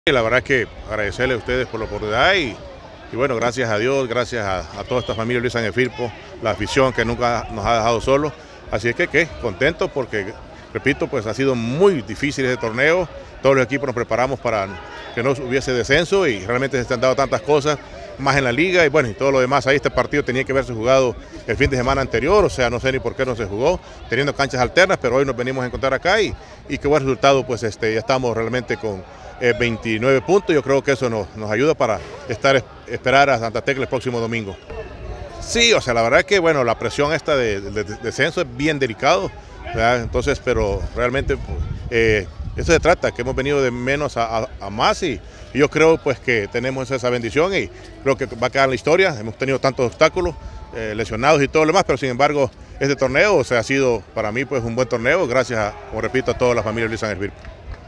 Y la verdad que agradecerle a ustedes por la oportunidad y bueno, gracias a Dios, gracias a toda esta familia Luis Ángel Firpo, la afición que nunca nos ha dejado solos. Así es que contento porque, repito, pues ha sido muy difícil este torneo. Todos los equipos nos preparamos para que no hubiese descenso y realmente se han dado tantas cosas más en la liga y bueno, y todo lo demás. Ahí este partido tenía que haberse jugado el fin de semana anterior, o sea, no sé ni por qué no se jugó, teniendo canchas alternas, pero hoy nos venimos a encontrar acá y qué buen resultado, pues ya estamos realmente con 29 puntos. Yo creo que eso nos ayuda para esperar a Santa Tecla el próximo domingo. Sí, o sea, la verdad que bueno, la presión esta de descenso es bien delicado, ¿verdad? Entonces, pero realmente eso se trata, que hemos venido de menos a más y yo creo pues que tenemos esa bendición y creo que va a quedar en la historia. Hemos tenido tantos obstáculos, lesionados y todo lo demás, pero sin embargo este torneo, o sea, ha sido para mí pues un buen torneo, gracias, como repito, a toda la familia Luis Ángel Firpo.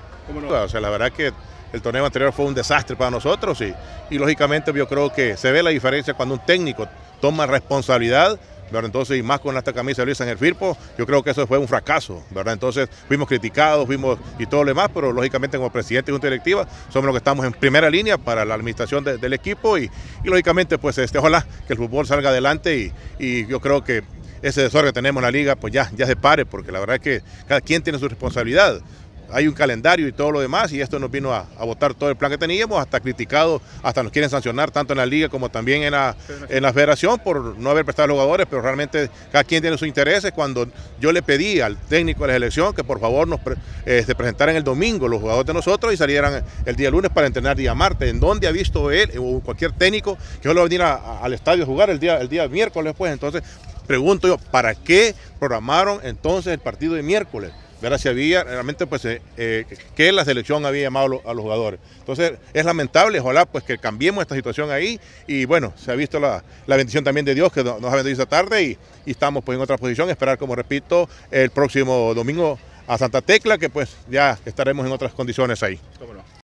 O sea, la verdad que el torneo anterior fue un desastre para nosotros y lógicamente yo creo que se ve la diferencia cuando un técnico toma responsabilidad, ¿verdad? Entonces, y más con esta camisa de Luis Ángel Firpo, yo creo que eso fue un fracaso, ¿verdad? Entonces fuimos criticados, y todo lo demás, pero lógicamente como presidente y junta directiva somos los que estamos en primera línea para la administración del equipo y lógicamente pues ojalá que el fútbol salga adelante y yo creo que ese desorden que tenemos en la liga pues ya se pare, porque la verdad es que cada quien tiene su responsabilidad. Hay un calendario y todo lo demás y esto nos vino a botar todo el plan que teníamos, hasta criticado, hasta nos quieren sancionar tanto en la liga como también en la federación por no haber prestado a los jugadores, pero realmente cada quien tiene sus intereses. Cuando yo le pedí al técnico de la selección que por favor nos presentaran el domingo los jugadores de nosotros y salieran el día lunes para entrenar día martes, ¿en dónde ha visto él o cualquier técnico que solo va a venir al estadio a jugar el día miércoles? Pues entonces pregunto yo, ¿para qué programaron entonces el partido de miércoles? Ver si había realmente pues que la selección había llamado a los jugadores. Entonces es lamentable, ojalá pues que cambiemos esta situación ahí y bueno, se ha visto la bendición también de Dios que nos ha bendecido esta tarde y estamos pues en otra posición, esperar, como repito, el próximo domingo a Santa Tecla, que pues ya estaremos en otras condiciones ahí. ¿Cómo no?